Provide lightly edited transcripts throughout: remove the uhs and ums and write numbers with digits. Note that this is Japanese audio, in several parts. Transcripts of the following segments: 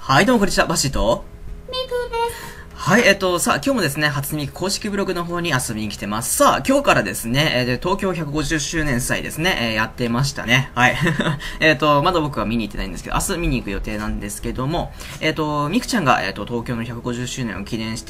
はい、どうもこんにちは、バッシーと。 ミクです。 はい、さあ、今日もですね、初音ミク公式ブログの方に遊びに来てます。さあ、今日からですね、東京150周年祭ですね、やってましたね。はい。まだ僕は見に行ってないんですけど、明日見に行く予定なんですけども、ミクちゃんが、東京の150周年を記念して、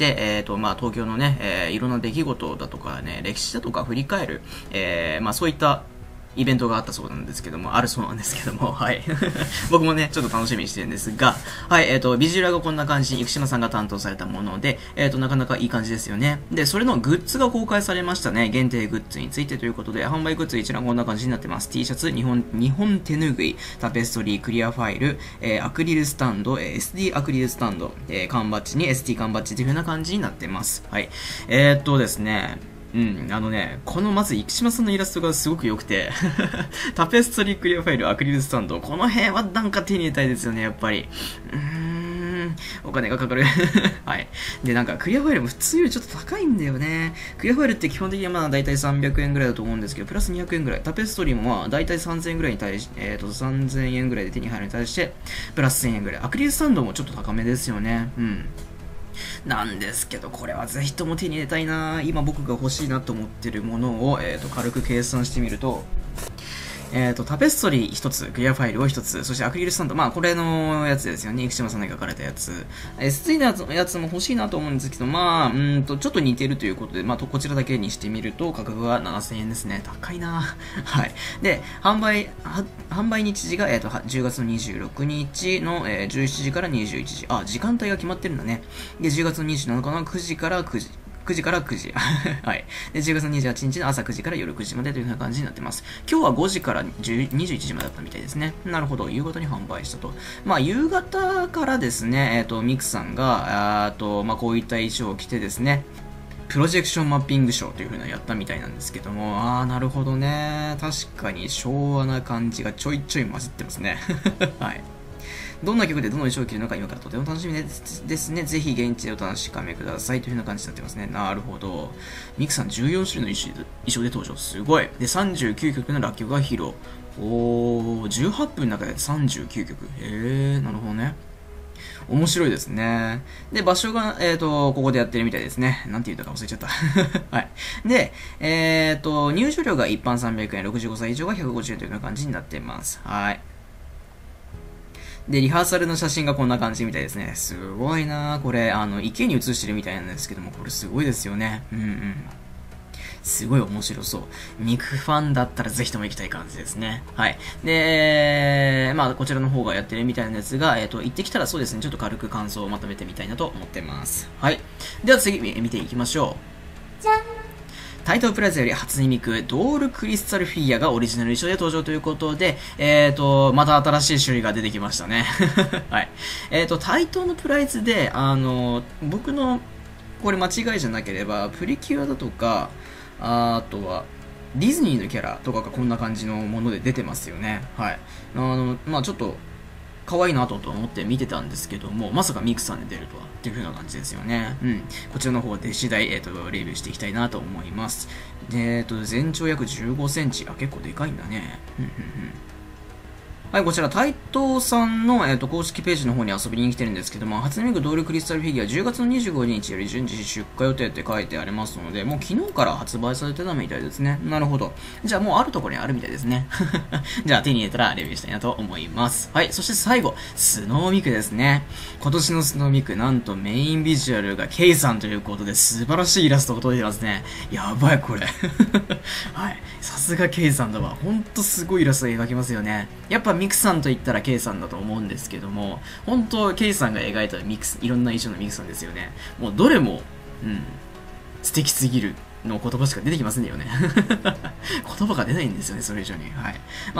東京のね、いろんな出来事だとかね、歴史だとか振り返る、そういったイベントがあったそうなんですけども、あるそうなんですけども、はい。僕もね、ちょっと楽しみにしてるんですが、はい、ビジュアルがこんな感じに、生島さんが担当されたもので、なかなかいい感じですよね。で、それのグッズが公開されましたね。限定グッズについてということで、販売グッズ一覧こんな感じになってます。T シャツ、日本手ぬぐい、タペストリー、クリアファイル、アクリルスタンド、SD アクリルスタンド、缶バッジに ST 缶バッジという風な感じになってます。はい。ですね、このまず生島さんのイラストがすごく良くてタペストリークリアファイルアクリルスタンド、この辺はなんか手に入れたいですよね、やっぱり。お金がかかるはい。で、なんかクリアファイルも普通よりちょっと高いんだよね。クリアファイルって基本的にはまあ大体300円ぐらいだと思うんですけど、プラス200円ぐらい。タペストリーもまあ大体3000円ぐらいに対し、3000円ぐらいで手に入るに対して、プラス1000円ぐらい。アクリルスタンドもちょっと高めですよね。なんですけど、これはぜひとも手に入れたいな。今僕が欲しいなと思ってるものを、軽く計算してみると、タペストリー1つ、クリアファイルを1つ、そしてアクリルスタンド、まあこれのやつですよね。生島さんが描かれたやつ。ST のやつも欲しいなと思うんですけど、ちょっと似てるということで、こちらだけにしてみると、価格が7000円ですね。高いなはい。で、販売日時が、10月の26日の、17時から21時。あ、時間帯が決まってるんだね。で、10月の27日の9時から9時。9時から9時。はい。で、10月の28日の朝9時から夜9時までというような感じになってます。今日は5時から21時までだったみたいですね。なるほど。夕方に販売したと。夕方からですね、ミクさんが、こういった衣装を着てですね、プロジェクションマッピングショーという風なやったみたいなんですけども、なるほどね。確かに昭和な感じがちょいちょい混じってますね。はい。どんな曲でどの衣装を着るのか今からとても楽しみですね。ぜひ現地でお確かめくださいという風な感じになってますね。なるほど。ミクさん14種類の衣装で登場。すごい。で、39曲の楽曲が披露。18分の中で39曲。なるほどね。面白いですね。で、場所が、ここでやってるみたいですね。なんて言ったか忘れちゃった。はい。で、入場料が一般300円、65歳以上が150円というような感じになってます。はい。で、リハーサルの写真がこんな感じみたいですね。すごいなぁ。これ、池に映してるみたいなんですけども、これすごいですよね。すごい面白そう。ミクファンだったらぜひとも行きたい感じですね。はい。で、こちらの方がやってるみたいなやつが、行ってきたらそうですね、ちょっと軽く感想をまとめてみたいなと思ってます。はい。では次、見ていきましょう。 じゃん。 タイトルプライズより初音ミクドールクリスタルフィギュアがオリジナル衣装で登場ということで、また新しい種類が出てきましたね。はい。タイトルのプライズで、僕の、これ間違いじゃなければ、プリキュアだとか、あとは、ディズニーのキャラとかがこんな感じのもので出てますよね。はい。ちょっと、可愛いなと思って見てたんですけども、まさかミクさんで出るとはっていう風な感じですよね。こちらの方で次第、レビューしていきたいなと思います。で、全長約15センチ。結構でかいんだね。はい、こちら、台東さんの、公式ページの方に遊びに来てるんですけども、初音ミクドールクリスタルフィギュア10月の25日より順次出荷予定って書いてありますので、もう昨日から発売されてたみたいですね。なるほど。じゃあもうあるところにあるみたいですね。じゃあ手に入れたらレビューしたいなと思います。はい、そして最後、スノーミクですね。今年のスノーミク、なんとメインビジュアルが K さんということで素晴らしいイラストが届いてますね。やばい、これ。はい、さすが K さんだわ。ほんとすごいイラスト描きますよね。やっぱミクさんと言ったら K さんだと思うんですけども、本当 K さんが描いたいろんな衣装のミクさんですよね。もうどれも、素敵すぎるの言葉しか出てきませんよね。言葉が出ないんですよね、それ以上に。はい。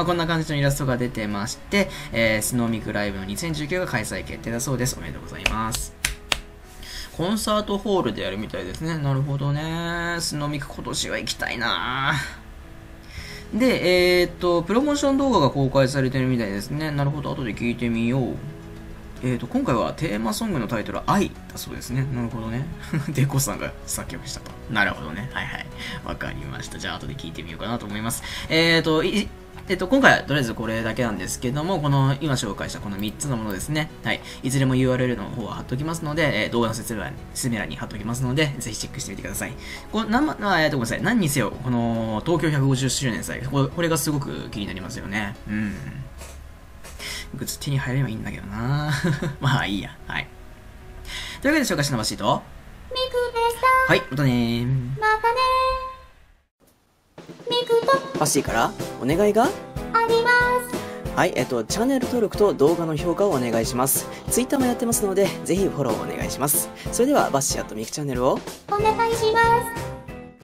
こんな感じのイラストが出てまして、スノーミクライブの2019が開催決定だそうです。おめでとうございます。コンサートホールでやるみたいですね。なるほどね。スノーミク今年は行きたいなぁ。で、プロモーション動画が公開されてるみたいですね。なるほど、後で聞いてみよう。今回はテーマソングのタイトルは愛だそうですね。なるほどね。デコさんが作曲したと。なるほどね。はいはい。わかりました。じゃあ後で聞いてみようかなと思います。 今回はとりあえずこれだけなんですけども、この今紹介したこの3つのものですね。はい。いずれも URL の方は貼っておきますので、動画の説明欄に貼っておきますので、ぜひチェックしてみてください。ごめんなさい。何にせよ、この東京150周年祭、これがすごく気になりますよね。うん。グッズ手に入ればいいんだけどなまあいいや。はい。というわけで紹介したのはシート。 ミクでした。 はい、またねー。 またねー。ミクとファッシーからお願いがあります。 はい、チャンネル登録と動画の評価をお願いします。Twitter もやってますので、ぜひフォローお願いします。それでは、バッシーミクチャンネルをお願いします。